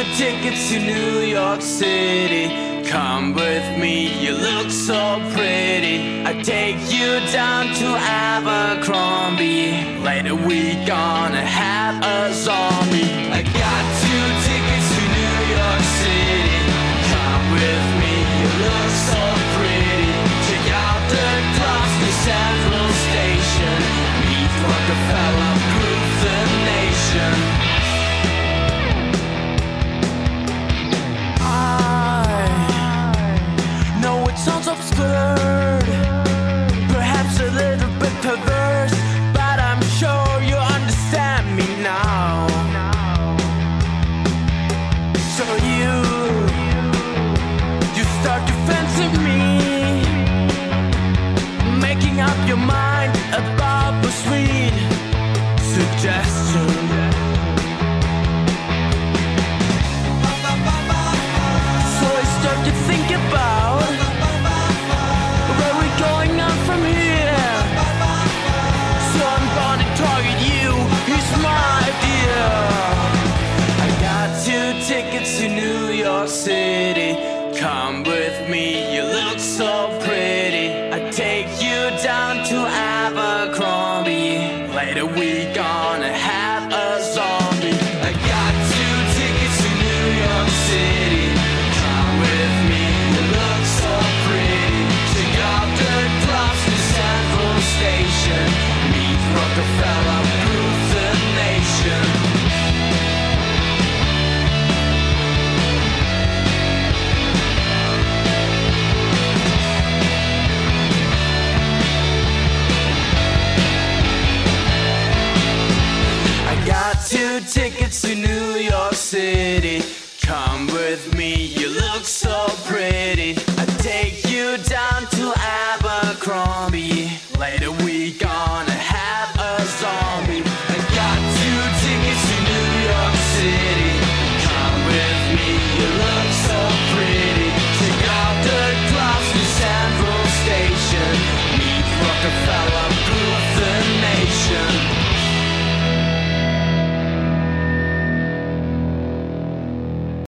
tickets to New York City. Come with me, you look so pretty. I take you down to Abercrombie. Later we gonna have a zombie. I got 2 tickets to New York City. Come with me, you look so pretty. Check out the cross to Central Station. Meet Rockefeller, prove the nation. Sounds absurd, perhaps a little bit perverse, but I'm sure you understand me now. So you start to fancy me, making up your mind about the sweet suggestion. So I start to think about from here, so I'm gonna target you. He's my idea. I got 2 tickets to New York City. Come with me, you look so pretty. I take you down to Abercrombie. Later we gonna have a zombie. I got 2 tickets to New York City. Come with me, you look so pretty. Check out the station, meet Rockefeller, prove the nation. I got 2 tickets to New